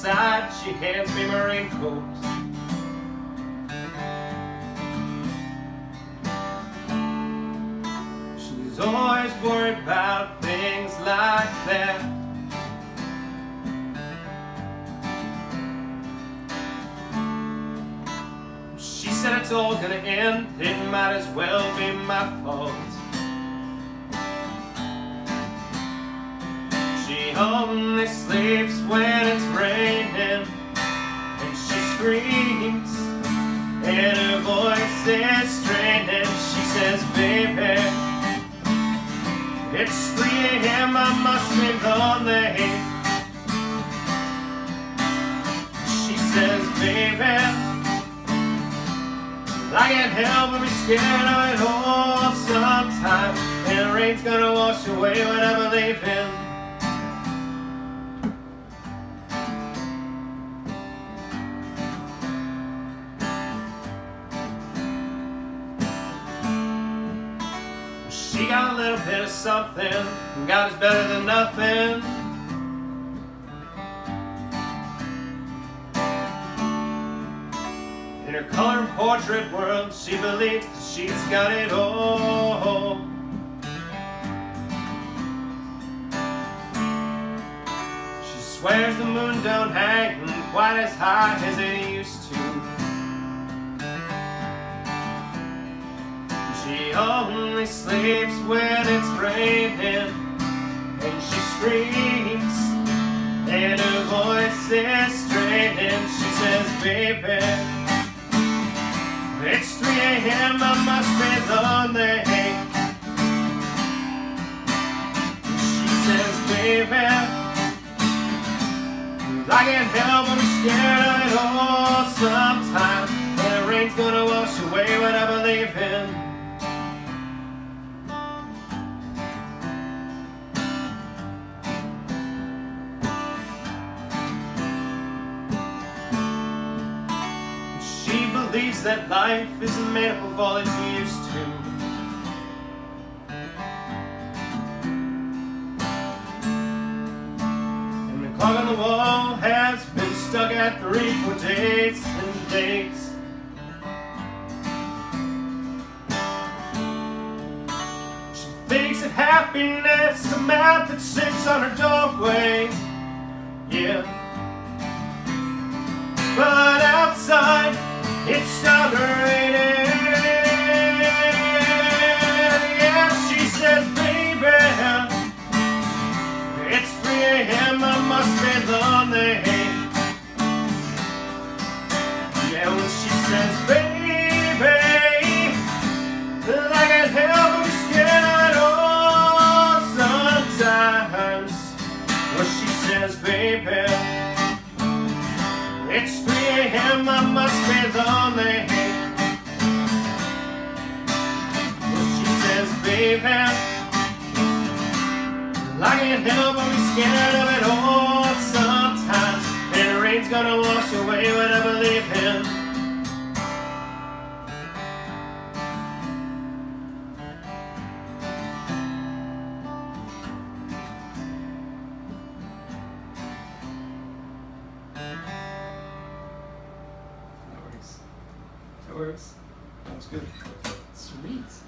outside, she hands me my raincoat. She's always worried about things like that. She said it's all gonna end, it might as well be my fault. She only sleeps when it's raining, and she screams, and her voice is straining. She says, baby, it's 3 a.m., I must be lonely. She says, baby, I can't help but be scared of it all sometimes, and the rain's gonna wash away what I believe in. She got a little bit of something, and God is better than nothing. In her color and portrait world, she believes that she's got it all. She swears the moon don't hang quite as high as it used to. She only sleeps when it's raining, and she screams, and her voice is straining. She says, baby, it's 3 a.m., I must be lonely. She says, baby, I can't help but be scared of it all sometimes, and the rain's gonna wash away what I believe in. She believes that life isn't made up of all that you used to. And the clock on the wall has been stuck at 3 for days and days. She thinks that happiness is a map that sits on her doorway. Yeah. But outside, it's starting raining. Yeah, she says, baby, it's 3 a.m., I must be lonely. Yeah, when she says, baby, I can't help but be scared of it all sometimes. Well, she says, baby, it's 3 a.m., I must be lonely. Well, she says, baby, I can't help but be scared of it all sometimes, and the rain's gonna wash away what I believe in. That works. That was good. Sweet.